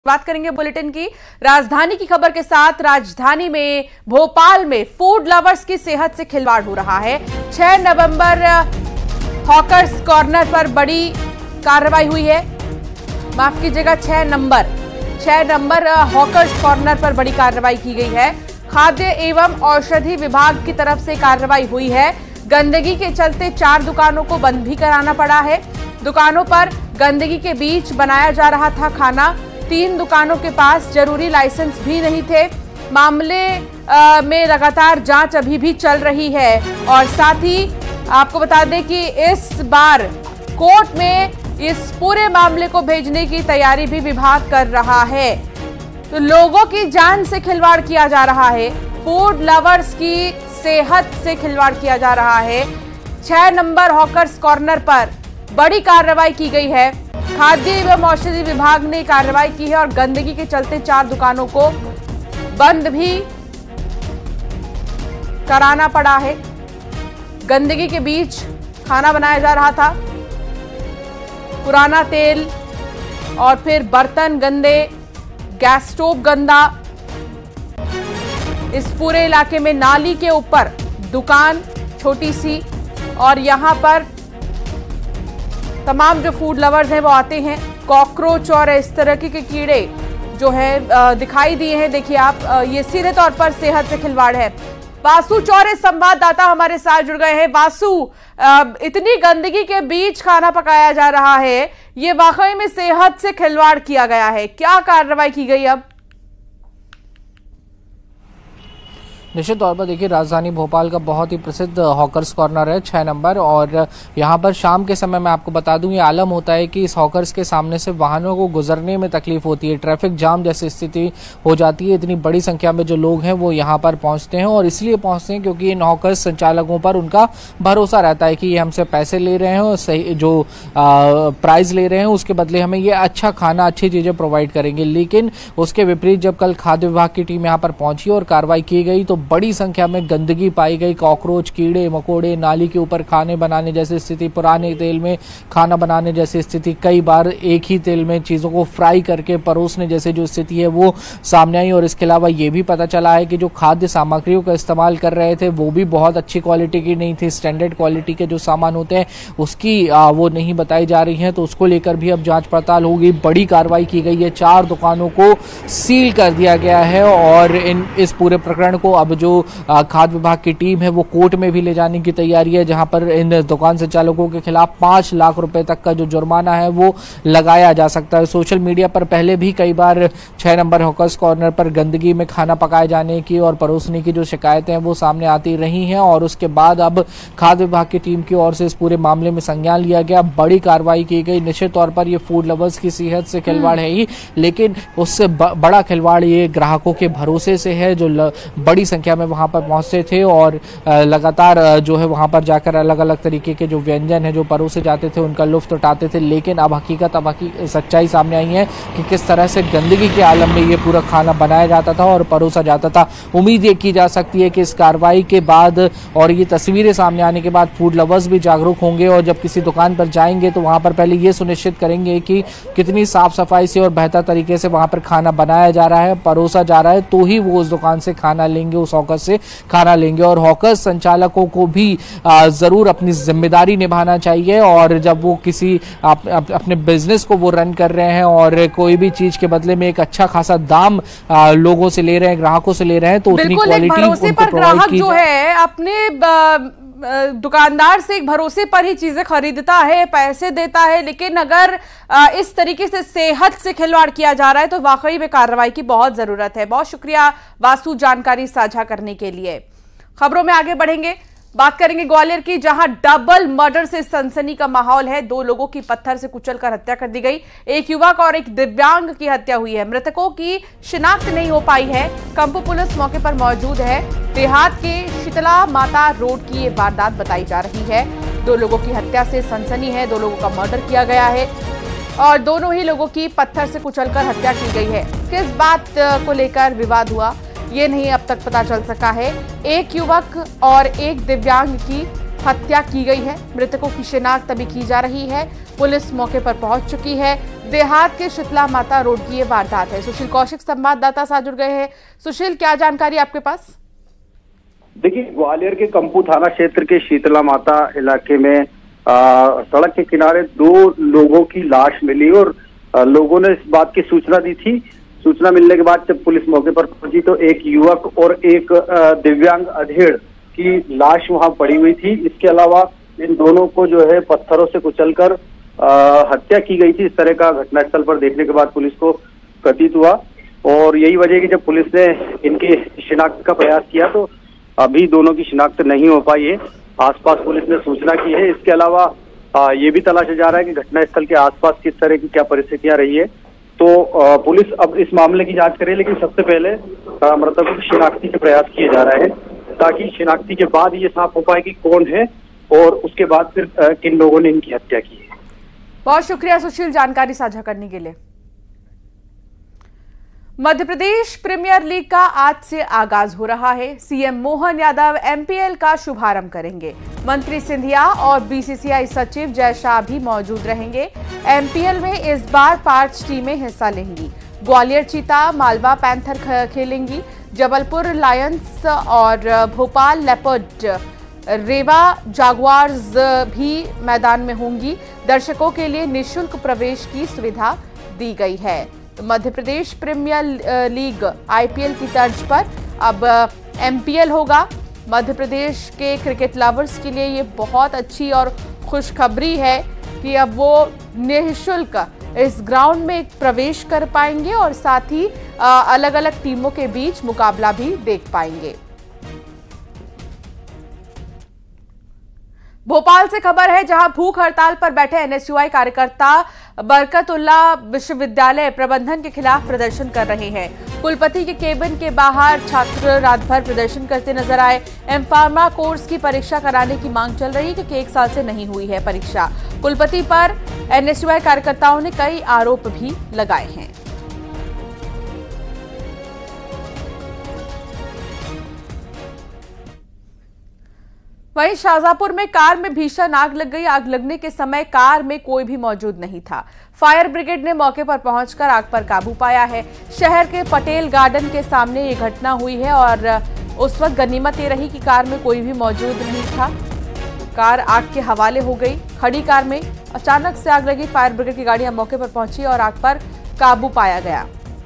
बात करेंगे बुलेटिन की राजधानी की खबर के साथ। राजधानी में भोपाल में फूड लवर्स की सेहत से खिलवाड़ हो रहा है। 6 नवंबर हॉकर्स कॉर्नर पर बड़ी कार्रवाई हुई है। माफ कीजिएगा, 6 नंबर हॉकर्स कॉर्नर पर बड़ी कार्रवाई की गई है। खाद्य एवं औषधि विभाग की तरफ से कार्रवाई हुई है। गंदगी के चलते 4 दुकानों को बंद भी कराना पड़ा है। दुकानों पर गंदगी के बीच बनाया जा रहा था खाना। 3 दुकानों के पास जरूरी लाइसेंस भी नहीं थे। मामले में लगातार जांच अभी भी चल रही है। और साथ ही आपको बता दें कि इस बार कोर्ट में इस पूरे मामले को भेजने की तैयारी भी विभाग कर रहा है। तो लोगों की जान से खिलवाड़ किया जा रहा है, फूड लवर्स की सेहत से खिलवाड़ किया जा रहा है। 6 नंबर हॉकर्स कॉर्नर पर बड़ी कार्रवाई की गई है। खाद्य एवं औषधि विभाग ने कार्रवाई की है और गंदगी के चलते 4 दुकानों को बंद भी कराना पड़ा है। गंदगी के बीच खाना बनाया जा रहा था। पुराना तेल और फिर बर्तन गंदे, गैस स्टोव गंदा। इस पूरे इलाके में नाली के ऊपर दुकान छोटी सी, और यहां पर तमाम जो फूड लवर्स हैं वो आते हैं। कॉकरोच और इस तरह के कीड़े जो है दिखाई दिए हैं। देखिए आप, ये सीधे तौर पर सेहत से खिलवाड़ है। वासु चौरे संवाददाता हमारे साथ जुड़ गए हैं। वासु, इतनी गंदगी के बीच खाना पकाया जा रहा है, ये वाकई में सेहत से खिलवाड़ किया गया है। क्या कार्रवाई की गई अब? निश्चित तौर पर देखिए, राजधानी भोपाल का बहुत ही प्रसिद्ध हॉकर्स कॉर्नर है 6 नंबर, और यहाँ पर शाम के समय मैं आपको बता दूं, ये आलम होता है कि इस हॉकर्स के सामने से वाहनों को गुजरने में तकलीफ होती है। ट्रैफिक जाम जैसी स्थिति हो जाती है। इतनी बड़ी संख्या में जो लोग हैं वो यहाँ पर पहुँचते हैं, और इसलिए पहुँचते हैं क्योंकि इन हॉकर्स संचालकों पर उनका भरोसा रहता है कि ये हमसे पैसे ले रहे हैं और सही जो प्राइस ले रहे हैं उसके बदले हमें ये अच्छा खाना, अच्छी चीज़ें प्रोवाइड करेंगे। लेकिन उसके विपरीत जब कल खाद्य विभाग की टीम यहाँ पर पहुंची और कार्रवाई की गई तो बड़ी संख्या में गंदगी पाई गई। कॉकरोच, कीड़े मकोड़े, नाली के ऊपर खाने बनाने जैसी स्थिति, पुराने तेल में खाना बनाने जैसी स्थिति, कई बार एक ही तेल में चीज़ों को फ्राई करके परोसने जैसे जो स्थिति है वो सामने आई। और इसके अलावा ये भी पता चला है कि जो खाद्य सामग्रियों का इस्तेमाल कर रहे थे वो भी बहुत अच्छी क्वालिटी की नहीं थी। स्टैंडर्ड क्वालिटी के जो सामान होते हैं उसकी वो नहीं बताई जा रही है। तो उसको लेकर भी अब जाँच पड़ताल होगी। बड़ी कार्रवाई की गई है। 4 दुकानों को सील कर दिया गया है, और इस पूरे प्रकरण को अब जो खाद्य विभाग की टीम है वो कोर्ट में भी ले जाने की तैयारी है, जहां पर इन दुकान संचालकों के खिलाफ 5 लाख रुपए तक का जो जुर्माना है वो लगाया जा सकता है। सोशल मीडिया पर पहले भी कई बार 6 नंबर हॉकर्स कॉर्नर पर गंदगी में खाना पकाए जाने की और परोसने की जो शिकायतें हैं वो सामने आती रही हैं, और उसके बाद अब खाद्य विभाग की टीम की ओर से इस पूरे मामले में संज्ञान लिया गया, बड़ी कार्रवाई की गई। निश्चित तौर पर ये फूड लवर्स की सेहत से खिलवाड़ है ही, लेकिन उससे बड़ा खिलवाड़ ये ग्राहकों के भरोसे से है, जो बड़ी संख्या में वहां पर पहुंचते थे और लगातार जो है वहां पर जाकर अलग अलग तरीके के जो व्यंजन है जो परोसे जाते थे उनका लुत्फ उठाते थे। लेकिन अब सच्चाई सामने आई है कि किस तरह से गंदगी के आलम में ये पूरा खाना बनाया जाता था और परोसा जाता था। उम्मीद ये की जा सकती है कि इस कार्रवाई के बाद और ये तस्वीरें सामने आने के बाद फूड लवर्स भी जागरूक होंगे, और जब किसी दुकान पर जाएंगे तो वहां पर पहले ये सुनिश्चित करेंगे कि कितनी साफ सफाई से और बेहतर तरीके से वहां पर खाना बनाया जा रहा है, परोसा जा रहा है, तो ही वो उस दुकान से खाना लेंगे, उस हॉकर से खाना लेंगे। और हॉकर्स संचालकों को भी जरूर अपनी जिम्मेदारी निभाना चाहिए, और जब वो किसी अपने बिजनेस को वो रन कर रहे हैं और कोई भी चीज के बदले में एक अच्छा खासा दाम लोगों से ले रहे हैं, ग्राहकों से ले रहे हैं, तो उतनी क्वालिटी उनको प्रोवाइड की जो है अपने दुकानदार से एक भरोसे पर ही चीजें खरीदता है, पैसे देता है। लेकिन अगर इस तरीके से सेहत से खिलवाड़ किया जा रहा है तो वाकई में कार्रवाई की बहुत जरूरत है। बहुत शुक्रिया वासु, जानकारी साझा करने के लिए। खबरों में आगे बढ़ेंगे, बात करेंगे ग्वालियर की, जहां डबल मर्डर से सनसनी का माहौल है। 2 लोगों की पत्थर से कुचलकर हत्या कर दी गई। एक युवक और एक दिव्यांग की हत्या हुई है। मृतकों की शिनाख्त नहीं हो पाई है। कंपू पुलिस मौके पर मौजूद है। देहात के शीतला माता रोड की ये वारदात बताई जा रही है। 2 लोगों की हत्या से सनसनी है। 2 लोगों का मर्डर किया गया है और दोनों ही लोगों की पत्थर से कुचलकर हत्या की गई है। किस बात को लेकर विवाद हुआ ये नहीं अब तक पता चल सका है। एक युवक और एक दिव्यांग की हत्या की गई है। मृतकों की शिनाख्त अभी की जा रही है। पुलिस मौके पर पहुंच चुकी है। देहात के शीतला माता रोड की ये वारदात है। सुशील कौशिक संवाददाता साथ जुड़ गए हैं। सुशील, क्या जानकारी आपके पास? देखिए, ग्वालियर के कंपू थाना क्षेत्र के शीतला माता इलाके में सड़क के किनारे 2 लोगों की लाश मिली और लोगों ने इस बात की सूचना दी थी। सूचना मिलने के बाद जब पुलिस मौके पर पहुंची तो एक युवक और एक दिव्यांग अधेड़ की लाश वहां पड़ी हुई थी। इसके अलावा इन दोनों को जो है पत्थरों से कुचलकर हत्या की गई थी। इस तरह का घटनास्थल पर देखने के बाद पुलिस को प्रतीत हुआ और यही वजह है कि जब पुलिस ने इनकी शिनाख्त का प्रयास किया तो अभी दोनों की शिनाख्त नहीं हो पाई है। आसपास पुलिस ने सूचना की है। इसके अलावा ये भी तलाशा जा रहा है कि घटनास्थल के आसपास किस तरह की क्या परिस्थितियां रही है। तो पुलिस अब इस मामले की जांच करे, लेकिन सबसे पहले मृतकों की शिनाख्ती के प्रयास किए जा रहे हैं ताकि शिनाख्ती के बाद ये साफ हो पाए कि कौन है और उसके बाद फिर किन लोगों ने इनकी हत्या की है। बहुत शुक्रिया सुशील, जानकारी साझा करने के लिए। मध्य प्रदेश प्रीमियर लीग का आज से आगाज हो रहा है। सीएम मोहन यादव एमपीएल का शुभारंभ करेंगे। मंत्री सिंधिया और बीसीसीआई सचिव जय शाह भी मौजूद रहेंगे। एमपीएल में इस बार 5 टीमें हिस्सा लेंगी। ग्वालियर चीता, मालवा पैंथर खेलेंगी। जबलपुर लायंस और भोपाल लेपर्ड, रेवा जागुआर्स भी मैदान में होंगी। दर्शकों के लिए निःशुल्क प्रवेश की सुविधा दी गई है। Madhya Pradesh premier league IPL की तर्ज पर अब एमपीएल होगा। मध्य प्रदेश के क्रिकेट लवर्स के लिए ये बहुत अच्छी और खुशखबरी है कि अब वो निःशुल्क इस ग्राउंड में प्रवेश कर पाएंगे और साथ ही अलग अलग टीमों के बीच मुकाबला भी देख पाएंगे। भोपाल से खबर है, जहां भूख हड़ताल पर बैठे एनएसयूआई कार्यकर्ता बरकतुल्ला विश्वविद्यालय प्रबंधन के खिलाफ प्रदर्शन कर रहे हैं। कुलपति के केबिन के बाहर छात्र रात भर प्रदर्शन करते नजर आए। एमफार्मा कोर्स की परीक्षा कराने की मांग चल रही है क्योंकि 1 साल से नहीं हुई है परीक्षा। कुलपति पर एनएसयूआई कार्यकर्ताओं ने कई आरोप भी लगाए हैं। वहीं शाहजहांपुर में कार में भीषण आग लग गई। आग लगने के समय कार में कोई भी मौजूद नहीं था। फायर ब्रिगेड ने मौके पर पहुंचकर आग पर काबू पाया है। शहर के पटेल गार्डन के सामने ये घटना हुई है और उस वक्त गनीमत ये रही कि कार में कोई भी मौजूद नहीं था। कार आग के हवाले हो गई। खड़ी कार में अचानक से आग लगी। फायर ब्रिगेड की गाड़ियां मौके पर पहुंची और आग पर काबू पाया गया।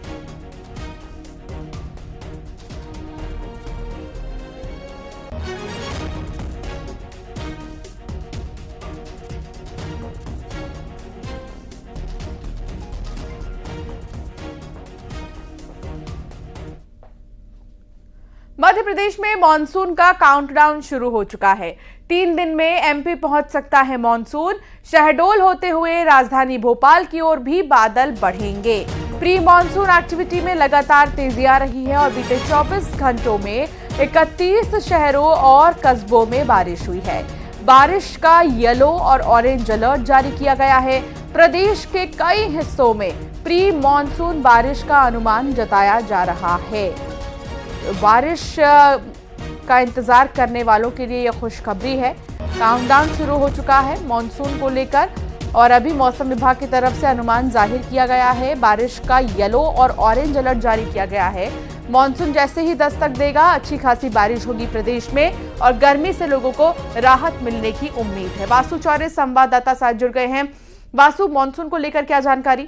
मध्य प्रदेश में मॉनसून का काउंटडाउन शुरू हो चुका है। 3 दिन में एमपी पहुंच सकता है मॉनसून। शहडोल होते हुए राजधानी भोपाल की ओर भी बादल बढ़ेंगे। प्री मॉनसून एक्टिविटी में लगातार तेजी आ रही है और बीते 24 घंटों में 31 शहरों और कस्बों में बारिश हुई है। बारिश का येलो और ऑरेंज अलर्ट जारी किया गया है। प्रदेश के कई हिस्सों में प्री मॉनसून बारिश का अनुमान जताया जा रहा है। बारिश का इंतजार करने वालों के लिए यह खुशखबरी है। काउंटडाउन शुरू हो चुका है मॉनसून को लेकर और अभी मौसम विभाग की तरफ से अनुमान जाहिर किया गया है। बारिश का येलो और ऑरेंज अलर्ट जारी किया गया है। मॉनसून जैसे ही दस्तक देगा अच्छी खासी बारिश होगी प्रदेश में और गर्मी से लोगों को राहत मिलने की उम्मीद है। वासु चौरे संवाददाता साथ जुड़ गए हैं। वासु, मॉनसून को लेकर क्या जानकारी?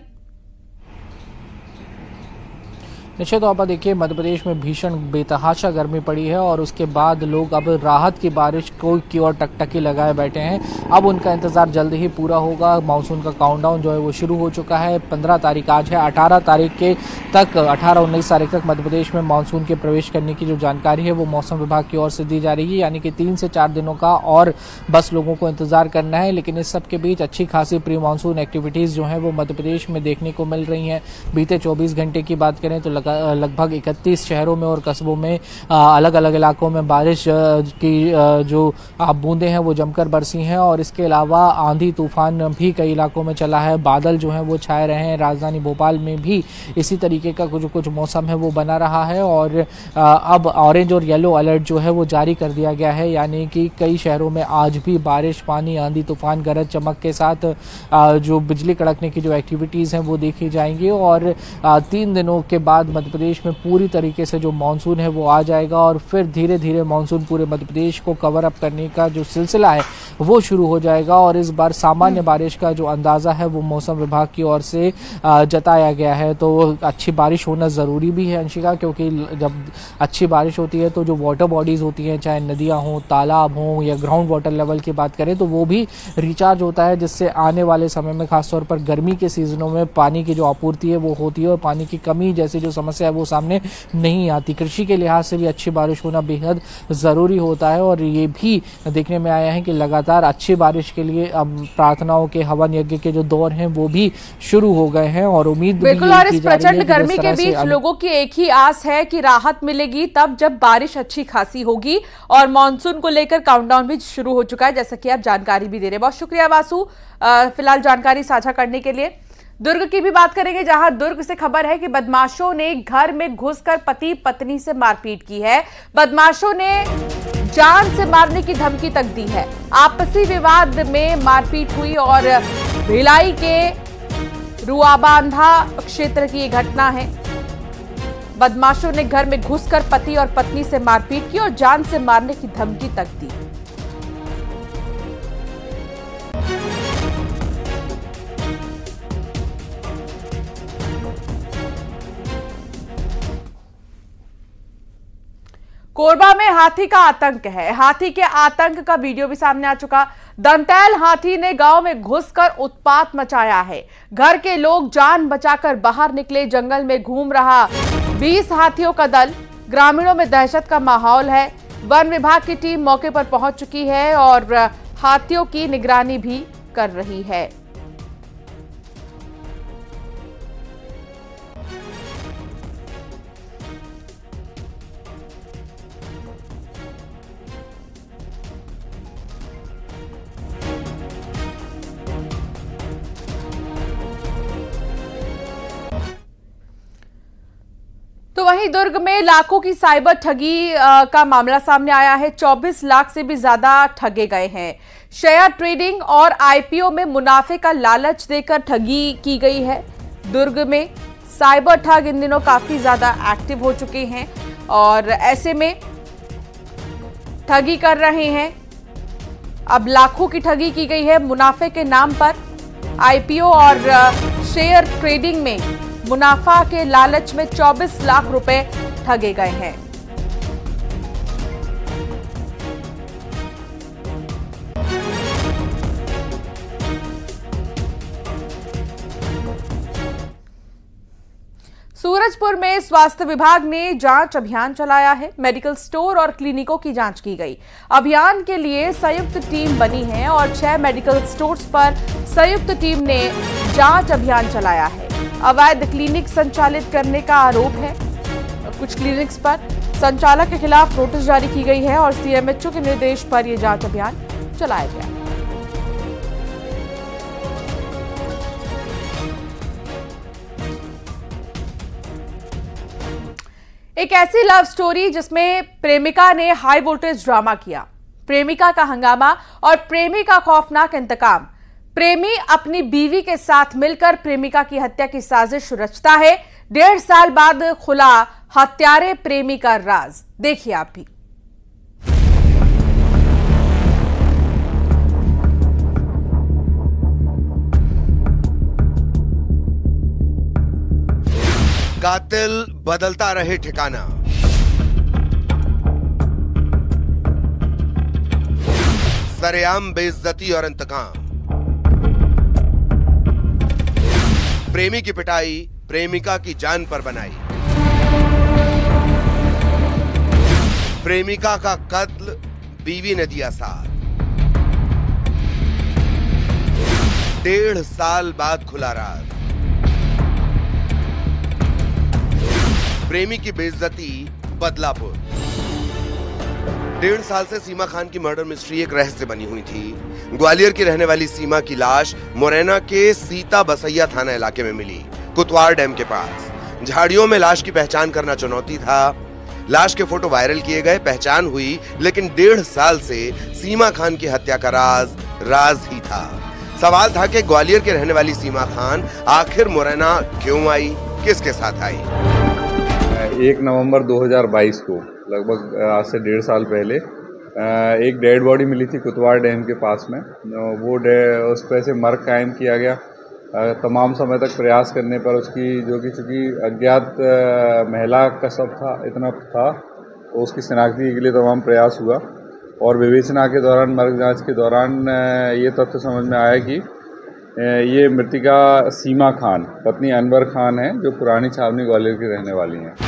निश्चित तौर पर देखिए, मध्य प्रदेश में भीषण बेतहाशा गर्मी पड़ी है और उसके बाद लोग अब राहत की बारिश की ओर टकटकी लगाए बैठे हैं। अब उनका इंतजार जल्द ही पूरा होगा। मानसून का काउंटडाउन जो है वो शुरू हो चुका है। 15 तारीख आज है। 18 तारीख के तक 18-19 तारीख तक मध्य प्रदेश में मानसून के प्रवेश करने की जो जानकारी है वो मौसम विभाग की ओर से दी जा रही है, यानी कि 3 से 4 दिनों का और बस लोगों को इंतजार करना है। लेकिन इस सब के बीच अच्छी खासी प्री मानसून एक्टिविटीज जो है वो मध्य प्रदेश में देखने को मिल रही हैं। बीते 24 घंटे की बात करें तो लगभग 31 शहरों में और कस्बों में अलग अलग इलाकों में बारिश की जो बूंदें हैं वो जमकर बरसी हैं और इसके अलावा आंधी तूफान भी कई इलाकों में चला है। बादल जो हैं वो छाए रहे हैं। राजधानी भोपाल में भी इसी तरीके का कुछ मौसम है वो बना रहा है और अब ऑरेंज और येलो अलर्ट जो है वो जारी कर दिया गया है, यानी कि कई शहरों में आज भी बारिश, पानी, आंधी तूफान, गरज चमक के साथ जो बिजली कड़कने की जो एक्टिविटीज़ हैं वो देखी जाएंगी और 3 दिनों के बाद मध्य प्रदेश में पूरी तरीके से जो मानसून है वो आ जाएगा और फिर धीरे धीरे मानसून पूरे मध्य प्रदेश को कवर अप करने का जो सिलसिला है वो शुरू हो जाएगा। और इस बार सामान्य बारिश का जो अंदाज़ा है वो मौसम विभाग की ओर से जताया गया है। तो अच्छी बारिश होना ज़रूरी भी है अंशिका, क्योंकि जब अच्छी बारिश होती है तो जो वाटर बॉडीज़ होती हैं, चाहे नदियाँ हों, तालाब हों या ग्राउंड वाटर लेवल की बात करें, तो वो भी रिचार्ज होता है, जिससे आने वाले समय में खासतौर पर गर्मी के सीजनों में पानी की जो आपूर्ति है वो होती है और पानी की कमी जैसी जो समस्या है वो सामने नहीं आती। कृषि के लिहाज से भी अच्छी बारिश होना बेहद ज़रूरी होता है और ये भी देखने में आया है कि लगातार अच्छी बारिश के लिए अब प्रार्थनाओं के, हवन यज्ञ के जो दौर हैं वो भी शुरू हो गए हैं और उम्मीद बिल्कुल। और इस प्रचंड गर्मी के बीच लोगों की एक ही आस है कि राहत मिलेगी तब जब बारिश अच्छी खासी होगी और मानसून को लेकर काउंटडाउन भी शुरू हो चुका है, जैसा कि आप जानकारी भी दे रहे हैं। बहुत शुक्रिया वासु फिलहाल जानकारी साझा करने के लिए। दुर्ग की भी बात करेंगे, जहां दुर्ग से खबर है कि बदमाशों ने घर में घुसकर पति पत्नी से मारपीट की है। बदमाशों ने जान से मारने की धमकी तक दी है। आपसी विवाद में मारपीट हुई और भिलाई के रुआबांधा क्षेत्र की ये घटना है। बदमाशों ने घर में घुसकर पति और पत्नी से मारपीट की और जान से मारने की धमकी तक दी। कोरबा में हाथी का आतंक है। हाथी के आतंक का वीडियो भी सामने आ चुका। दंतैल हाथी ने गांव में घुसकर उत्पात मचाया है। घर के लोग जान बचाकर बाहर निकले। जंगल में घूम रहा 20 हाथियों का दल। ग्रामीणों में दहशत का माहौल है। वन विभाग की टीम मौके पर पहुंच चुकी है और हाथियों की निगरानी भी कर रही है। तो वहीं दुर्ग में लाखों की साइबर ठगी का मामला सामने आया है। 24 लाख से भी ज्यादा ठगे गए हैं। शेयर ट्रेडिंग और आईपीओ में मुनाफे का लालच देकर ठगी की गई है। दुर्ग में साइबर ठग इन दिनों काफी ज्यादा एक्टिव हो चुके हैं और ऐसे में ठगी कर रहे हैं। अब लाखों की ठगी की गई है मुनाफे के नाम पर। आईपीओ और शेयर ट्रेडिंग में मुनाफा के लालच में 24 लाख रुपए ठगे गए हैं। सूरजपुर में स्वास्थ्य विभाग ने जांच अभियान चलाया है। मेडिकल स्टोर और क्लिनिकों की जांच की गई। अभियान के लिए संयुक्त टीम बनी है और 6 मेडिकल स्टोर्स पर संयुक्त टीम ने जांच अभियान चलाया है। अवैध क्लिनिक संचालित करने का आरोप है। कुछ क्लिनिक्स पर संचालक के खिलाफ नोटिस जारी की गई है और सीएमएचओ के निर्देश पर यह जांच अभियान चलाया गया। एक ऐसी लव स्टोरी जिसमें प्रेमिका ने हाई वोल्टेज ड्रामा किया। प्रेमिका का हंगामा और प्रेमी का खौफनाक इंतकाम। प्रेमी अपनी बीवी के साथ मिलकर प्रेमिका की हत्या की साजिश रचता है। 1.5 साल बाद खुला हत्यारे प्रेमी का राज। देखिए आप भी। कातिल बदलता रहे ठिकाना। सरेआम बेइज्जती और इंतकाम। प्रेमी की पिटाई प्रेमिका की जान पर बनाई। प्रेमिका का कत्ल बीवी ने दिया साथ। 1.5 साल बाद खुला राज। प्रेमी की बेइज्जती बदलापुर। 1.5 साल से सीमा खान की मर्डर मिस्ट्री एक रहस्य बनी हुई थी। ग्वालियर की रहने वाली सीमा की लाश मुरैना के सीता बसैया थाना इलाके में मिली, कुतवार डैम के पास। झाड़ियों में लाश की पहचान करना चुनौती था। लाश के फोटो वायरल किए गए, पहचान हुई, लेकिन 1.5 साल से सीमा खान की हत्या का राज ही था। सवाल था कि ग्वालियर के रहने वाली सीमा खान आखिर मुरैना क्यों आई, किसके साथ आई। 1 नवंबर 2022 को, लगभग आज से 1.5 साल पहले, एक डेड बॉडी मिली थी कुतवार डैम के पास में। वो उस पर से मर्ग कायम किया गया। तमाम समय तक प्रयास करने पर उसकी, जो कि चूँकि अज्ञात महिला का शव था, इतना था, तो उसकी शिनाख्ती के लिए तमाम प्रयास हुआ और विवेचना के दौरान, मर्ग जांच के दौरान ये तथ्य समझ में आया कि ये मृतिका सीमा खान पत्नी अनवर खान है, जो पुरानी छावनी ग्वालियर की रहने वाली हैं।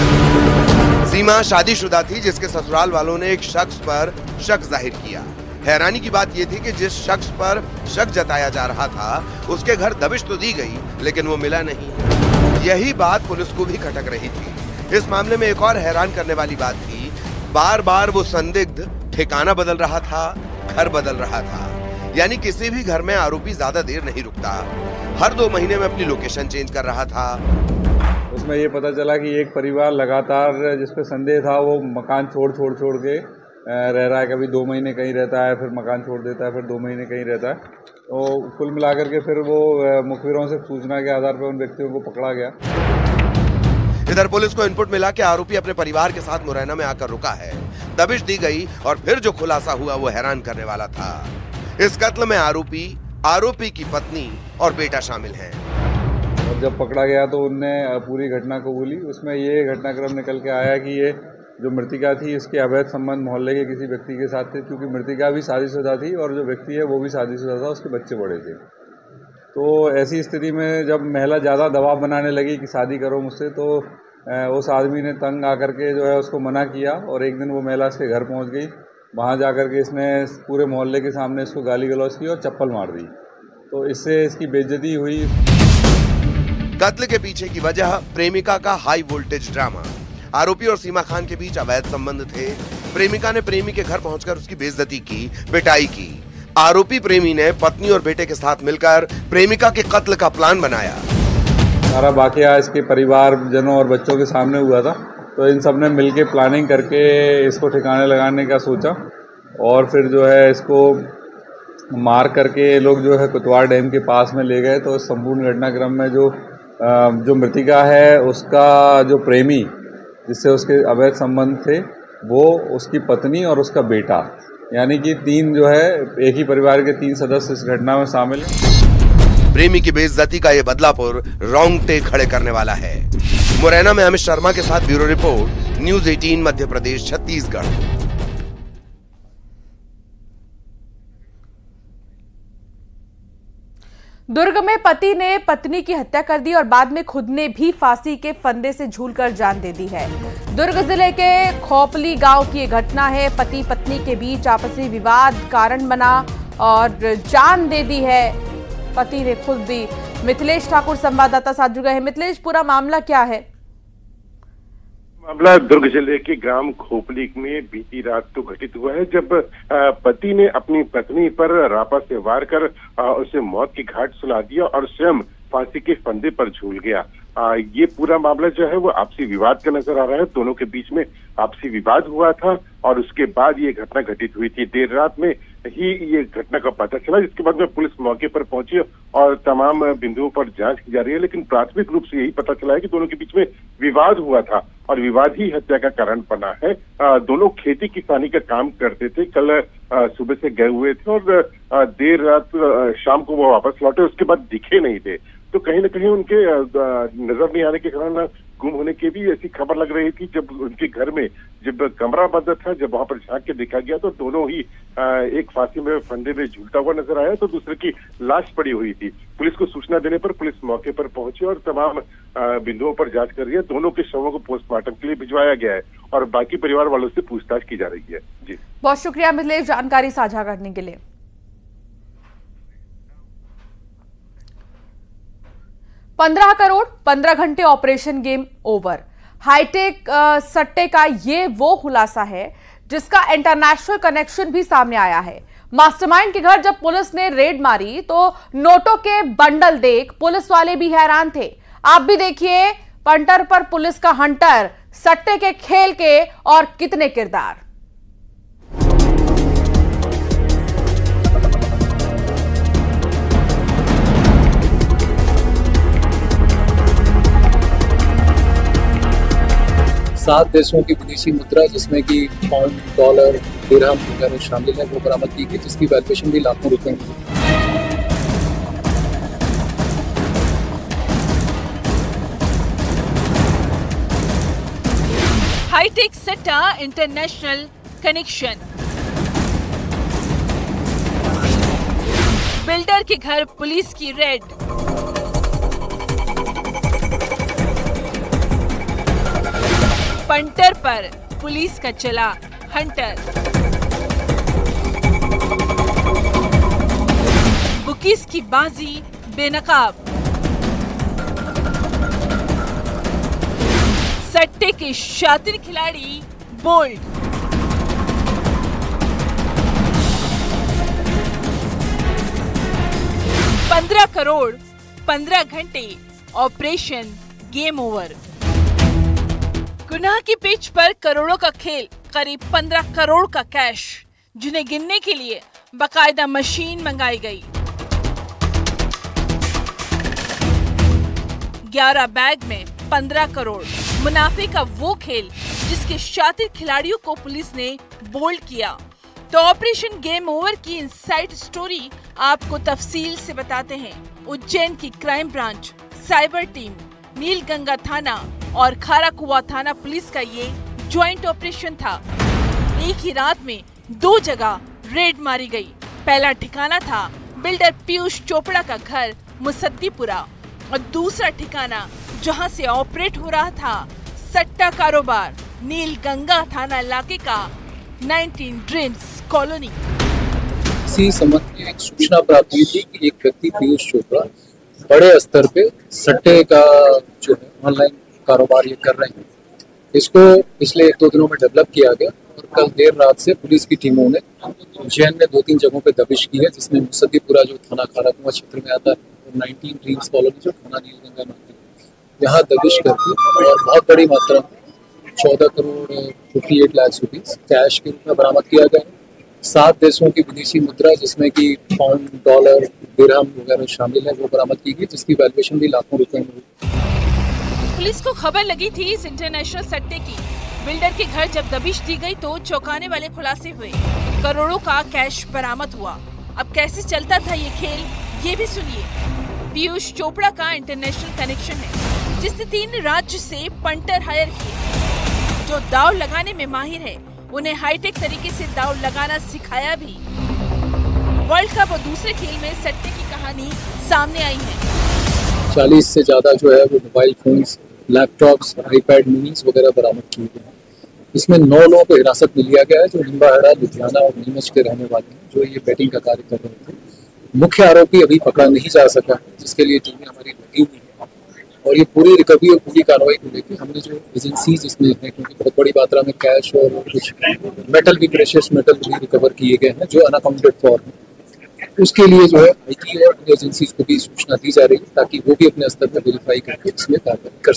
सीमा शादीशुदा थी, जिसके ससुराल वालों ने एक शख्स पर शक जाहिर किया। हैरानी की बात यह थी कि जिस शख्स पर शक जताया जा रहा था, उसके घर दबिश तो दी गई, लेकिन वो मिला नहीं। यही बात पुलिस को भी खटक रही थी। इस मामले में एक और हैरान करने वाली बात थी, बार बार वो संदिग्ध ठिकाना बदल रहा था, घर बदल रहा था। यानी किसी भी घर में आरोपी ज्यादा देर नहीं रुकता, हर 2 महीने में अपनी लोकेशन चेंज कर रहा था। उसमें ये पता चला कि एक परिवार लगातार, जिसपे संदेह था, वो मकान छोड़ के रह रहा है। कभी 2 महीने कहीं रहता है, फिर मकान छोड़ देता है, फिर 2 महीने कहीं रहता है। तो कुल मिलाकर के फिर वो मुखबिरों से सूचना के आधार पर उन व्यक्तियों को पकड़ा गया। इधर पुलिस को इनपुट मिला कि आरोपी अपने परिवार के साथ मुरैना में आकर रुका है। दबिश दी गई और फिर जो खुलासा हुआ वो हैरान करने वाला था। इस कत्ल में आरोपी की पत्नी और बेटा शामिल हैं। और जब पकड़ा गया तो उनने पूरी घटना कबूली। उसमें ये घटनाक्रम निकल के आया कि ये जो मृतिका थी, इसके अवैध संबंध मोहल्ले के किसी व्यक्ति के साथ थे, क्योंकि मृतिका भी शादीशुदा थी और जो व्यक्ति है वो भी शादीशुदा था, उसके बच्चे बड़े थे। तो ऐसी स्थिति में जब महिला ज़्यादा दबाव बनाने लगी कि शादी करो मुझसे, तो उस आदमी ने तंग आकर के जो है उसको मना किया और एक दिन वो महिला इसके घर पहुंच गई। वहां जाकर के इसने पूरे मोहल्ले के सामने इसको गाली गलौज की और चप्पल मार दी। तो इससे इसकी बेइज्जती हुई। कत्ल के पीछे की वजह प्रेमिका का हाई वोल्टेज ड्रामा। आरोपी और सीमा खान के बीच अवैध संबंध थे। प्रेमिका ने प्रेमी के घर पहुंचकर उसकी बेइज्जती की, पिटाई की। आरोपी प्रेमी ने पत्नी और बेटे के साथ मिलकर प्रेमिका के कत्ल का प्लान बनाया। सारा वाकया इसके परिवार जनों और बच्चों के सामने हुआ था। तो इन सब ने मिलके प्लानिंग करके इसको ठिकाने लगाने का सोचा और फिर जो है इसको मार करके लोग जो है कुतवार डैम के पास में ले गए। तो इस संपूर्ण घटनाक्रम में जो मृतिका है, उसका जो प्रेमी जिससे उसके अवैध संबंध थे, वो उसकी पत्नी और उसका बेटा, यानी कि 3 जो है एक ही परिवार के 3 सदस्य इस घटना में शामिल हैं। प्रेमी की बेइज्जती का ये बदलापुर रोंगटे खड़े करने वाला है। मुरैना में अमित शर्मा के साथ bureau report, news 18 Madhya Pradesh Chhattisgarh. Durg में पति ने पत्नी की हत्या कर दी और बाद में खुद ने भी फांसी के फंदे से झूलकर जान दे दी है। दुर्ग जिले के खोपली गांव की यह घटना है। पति पत्नी के बीच आपसी विवाद कारण बना और जान दे दी है पति ने खुद भी। मिथिलेश ठाकुर संवाददाता साथ जुड़ गए हैं। मिथिलेश, पूरा मामला क्या है? मामला दुर्ग जिले के ग्राम खोपली में बीती रात को घटित हुआ है, जब पति ने अपनी पत्नी पर रापा से वार कर उसे मौत की घाट सुला दिया और स्वयं फांसी के फंदे पर झूल गया। ये पूरा मामला जो है वो आपसी विवाद का नजर आ रहा है। दोनों के बीच में आपसी विवाद हुआ था और उसके बाद ये घटना घटित हुई थी। देर रात में ही ये घटना का पता चला, जिसके बाद में पुलिस मौके पर पहुंची और तमाम बिंदुओं पर जांच की जा रही है। लेकिन प्राथमिक रूप से यही पता चला है कि दोनों के बीच में विवाद हुआ था और विवाद ही हत्या का कारण बना है। दोनों खेती किसानी का काम करते थे। कल सुबह से गए हुए थे और देर रात शाम को वो वापस लौटे, उसके बाद दिखे नहीं थे। तो कहीं ना कहीं उनके नजर नहीं आने के कारण गुम होने की भी ऐसी खबर लग रही थी। जब उनके घर में जब कमरा बंद था, जब वहां पर झांक के देखा गया तो दोनों ही एक फांसी में फंदे में झूलता हुआ नजर आया, तो दूसरे की लाश पड़ी हुई थी। पुलिस को सूचना देने पर पुलिस मौके पर पहुंची और तमाम बिंदुओं पर जांच कर रही है। दोनों के शवों को पोस्टमार्टम के लिए भिजवाया गया है और बाकी परिवार वालों से पूछताछ की जा रही है। जी, बहुत शुक्रिया मिथिलेश जानकारी साझा करने के लिए। 15 करोड़ 15 घंटे ऑपरेशन गेम ओवर। हाईटेक सट्टे का ये वो खुलासा है जिसका इंटरनेशनल कनेक्शन भी सामने आया है। मास्टरमाइंड के घर जब पुलिस ने रेड मारी तो नोटों के बंडल देख पुलिस वाले भी हैरान थे। आप भी देखिए पंटर पर पुलिस का हंटर, सट्टे के खेल के और कितने किरदार। सात देशों की विदेशी मुद्रा जिसमें कि पाउंड, डॉलर, दिरहम वगैरह शामिल है वो बरामद की गई, जिसकी वैल्यूएशन भी लाखों रुपए में। हाईटेक सट्टा इंटरनेशनल कनेक्शन। बिल्डर के घर पुलिस की रेड। पंटर पर पुलिस का चला हंटर। बुकीज की बाजी बेनकाब। सट्टे के शातिर खिलाड़ी बोल्ड। $15 करोड़ 15 घंटे, ऑपरेशन गेम ओवर। गुनाह की पिच पर करोड़ों का खेल, करीब 15 करोड़ का कैश, जिन्हें गिनने के लिए बाकायदा मशीन मंगाई गई। 11 बैग में 15 करोड़, मुनाफे का वो खेल जिसके शातिर खिलाड़ियों को पुलिस ने बोल्ड किया। तो ऑपरेशन गेम ओवर की इनसाइड स्टोरी आपको तफसील से बताते हैं। उज्जैन की crime branch, cyber team, Nilganga थाना और खाराकुआ थाना पुलिस का ये ज्वाइंट ऑपरेशन था। एक ही रात में 2 जगह रेड मारी गई। पहला ठिकाना था बिल्डर पीयूष चोपड़ा का घर मुसद्दीपुरा और दूसरा ठिकाना जहां से ऑपरेट हो रहा था सट्टा कारोबार, नीलगंगा थाना इलाके का 19 ड्रीम्स कॉलोनी। इसी संबंध में एक सूचना प्राप्त हुई थी कि एक व्यक्ति पीयूष चोपड़ा बड़े स्तर पे सट्टे का जो है ऑनलाइन कारोबार ये कर रहे हैं। इसको पिछले 1-2 दिनों में डेवलप किया गया और कल देर रात से पुलिस की टीमों ने उज्जैन में 2-3 जगहों पे दबिश की है, जिसमें मुसद्दीपुरा जो थाना खाराकुआ क्षेत्र में आता है और 19 ड्रीम्स कॉलोनी जो थाना नीलगंगा में आता है, यहाँ दबिश करके और बहुत बड़ी मात्रा में 14 करोड़ 58 लाख रुपीस कैश के रूप में बरामद किया गया। 7 देशों की विदेशी मुद्रा जिसमें कि पाउंड, डॉलर, दिरहम वगैरह शामिल है वो बरामद की गई, जिसकी वैल्यूएशन भी लाखों रुपए में हुई। पुलिस को खबर लगी थी इस इंटरनेशनल सट्टे की। बिल्डर के घर जब दबिश दी गई तो चौंकाने वाले खुलासे हुए। करोड़ों का कैश बरामद हुआ। अब कैसे चलता था ये खेल, ये भी सुनिए। पीयूष चोपड़ा का इंटरनेशनल कनेक्शन है, जिसने 3 राज्य से पंटर हायर किए जो दाव लगाने में माहिर है। उन्हें हाईटेक तरीके से दाव लगाना सिखाया भी। वर्ल्ड कप और दूसरे खेल में सट्टे की कहानी सामने आई है। 40 से ज्यादा जो है वो mobile phones, laptops, iPad minis वगैरह बरामद किए गए हैं। इसमें 9 लोगों को हिरासत में लिया गया है जो लिम्बाहेड़ा, लुधियाना और नीमच के रहने वाले हैं, जो ये बैटिंग का कार्य कर रहे थे। मुख्य आरोपी अभी पकड़ा नहीं जा सका, जिसके लिए टीमें हमारी लगी हुई है और ये पूरी रिकवरी और पूरी कार्रवाई को लेकर हमने जो एजेंसीज इसमें है, क्योंकि बहुत बड़ी मात्रा में कैश और कुछ मेटल भी, प्रेशियस मेटल भी रिकवर किए गए हैं जो अनअकाउंटेड फॉर है, उसके लिए जो है आईटी और एजेंसीज को भी सूचना दी जा रही है ताकि वो भी अपने स्तर पर वेरीफाई करके इसमें कार्रवाई कर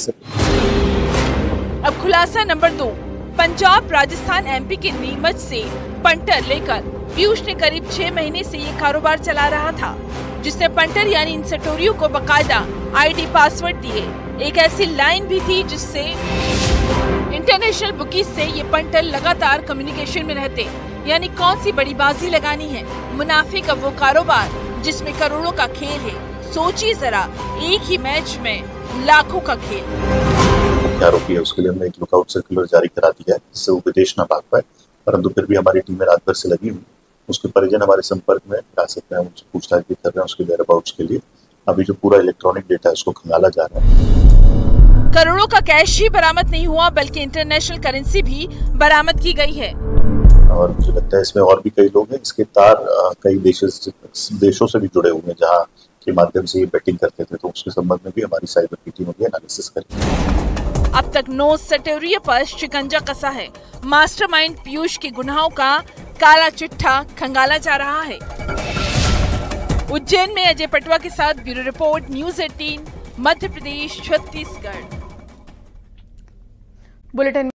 सके। अब खुलासा नंबर 2। पंजाब, राजस्थान, एमपी के नीमच से पंटर लेकर पीयूष ने करीब 6 महीने से ये कारोबार चला रहा था, जिसने पंटर यानी इन सटोरियों को बाकायदा आईडी पासवर्ड दिए। एक ऐसी लाइन भी थी जिससे इंटरनेशनल बुकीज से ये पंटर लगातार कम्युनिकेशन में रहते। यानी कौन सी बड़ी बाजी लगानी है, मुनाफे का वो कारोबार जिसमें करोड़ों का खेल है। सोचिए जरा, एक ही मैच में लाखों का खेल। मुख्य आरोपी है उसके लिए हमने एक लुकआउट सर्कुलर जारी करा दिया है जिससे वो विदेश न भाग पाए, परंतु फिर भी हमारी टीमें रात भर से लगी हुई। उसके परिजन हमारे संपर्क में हिरासत में, हम उनसे पूछताछ भी कर रहे हैं उसके वेयर अबाउट्स के लिए। अभी जो पूरा इलेक्ट्रॉनिक डेटा है उसको खंगाला जा रहा है। करोड़ों का कैश ही बरामद नहीं हुआ बल्कि इंटरनेशनल करेंसी भी बरामद की गई है। और मुझे लगता है इसमें और भी कई लोग हैं, इसके तार कई देशों से भी जुड़े हुए हैं जहाँ के माध्यम से ये बेटिंग करते थे, तो उसके संबंध में भी हमारी साइबर की टीम एनालिसिस करेगी। अब तक 9 सटोरियों पर शिकंजा कसा है। मास्टरमाइंड पीयूष के गुनाहों का काला चिट्ठा खंगाला जा रहा है। उज्जैन में अजय पटवा के साथ bureau report, news 18, Madhya Pradesh, Chhattisgarh. Bulletin